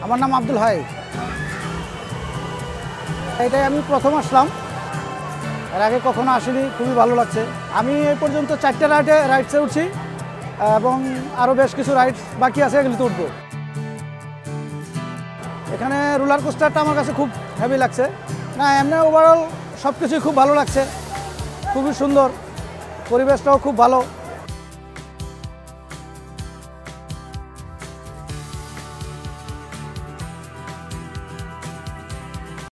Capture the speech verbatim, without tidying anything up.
আমার নাম আব্দুল হাই। এটাই আমি প্রথম আসলাম, এর আগে কখনো আসিনি, খুবই ভালো লাগছে। আমি এই পর্যন্ত চারটে রাইডে রাইডসে উঠছি এবং আরও বেশ কিছু রাইডস বাকি আছে, এগুলিতে উঠবো। এখানে রোলার কোস্টারটা আমার কাছে খুব হেভি লাগছে। না, এমনি ওভারঅল সব কিছুই খুব ভালো লাগছে, খুবই সুন্দর, পরিবেশটাও খুব ভালো।